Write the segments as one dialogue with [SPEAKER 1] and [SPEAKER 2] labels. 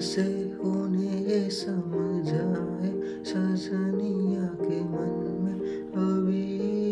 [SPEAKER 1] कैसे उन्हें ये समझाए, सजनिया के मन में अभी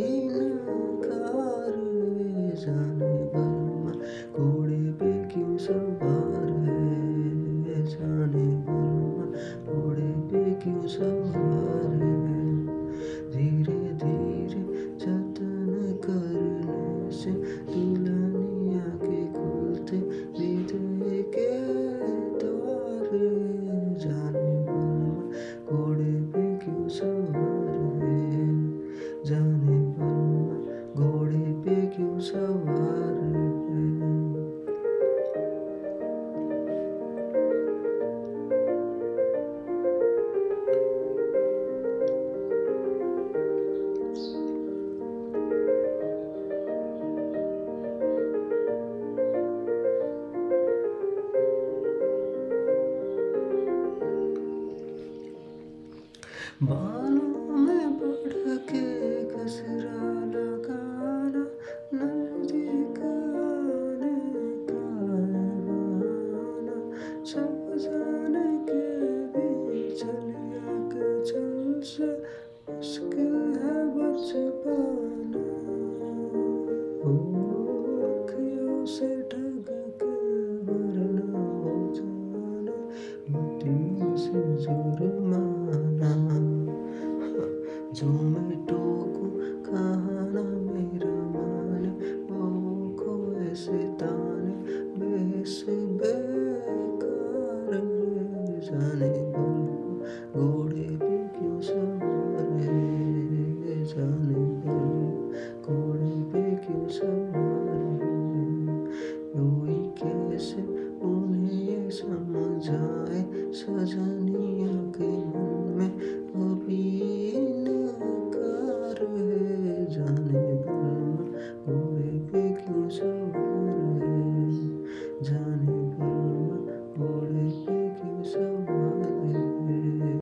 [SPEAKER 1] इनकार है। जाने बलमा घोड़े पे क्यों सवार है, जाने बलमा घोड़े पे क्यों सवार है। धीरे धीरे जतन करने से दुल्हनिया के खुलते हृदय के द्वार है। जाने बलमा घोड़े पे क्यों सवार है, जाने बलमा घोड़े पे क्यों सवार है। बालों में बढ़ के गजरा लगाना, नजदीक आने का है बहाना। सब जाने के भी चलिया के जल से मुश्किल है बच पाना। ओ अखियों से ढक के वरना हो जाने मिट्टी से जुर्माना। जो मैं टोकूं कहा ना मेरा माने, वो को ऐसे ताने बेस बेकार है। जाने बलमा घोड़े पे क्यों सवार है, जाने बलमा घोड़े पे क्यों सवार है। कोई कैसे उन्हें ये समझाए, सजनिया के मन में अभी इनकार है। जाने बलमा